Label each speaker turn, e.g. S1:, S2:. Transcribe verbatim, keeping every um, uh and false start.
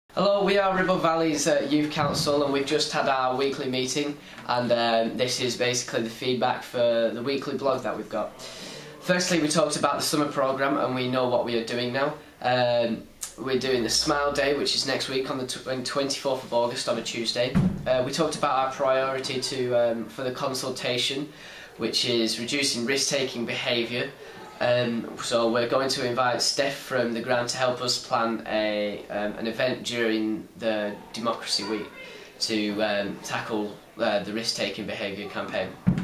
S1: Hello, we are Ribble Valley's uh, Youth Council, and we've just had our weekly meeting, and um, this is basically the feedback for the weekly blog that we've got. Firstly, we talked about the summer programme and we know what we are doing now. Um, we're doing the Smile Day, which is next week on the twenty-fourth of August on a Tuesday. Uh, we talked about our priority to um, for the consultation, which is reducing risk-taking behaviour. Um, so we're going to invite Steph from the ground to help us plan a, um, an event during the Democracy Week to um, tackle uh, the risk-taking behaviour campaign.